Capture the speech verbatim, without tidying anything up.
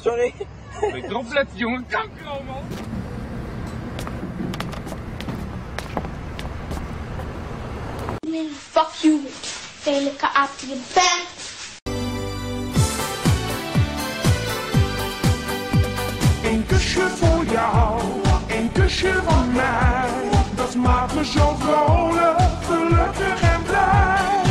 Sorry. Ik erop letten, jongen. Kanker allemaal. Fuck you, lelijke aap die je bent. Een kusje voor jou, een kusje van mij. Dat maakt me zo vrolijk, gelukkig en blij.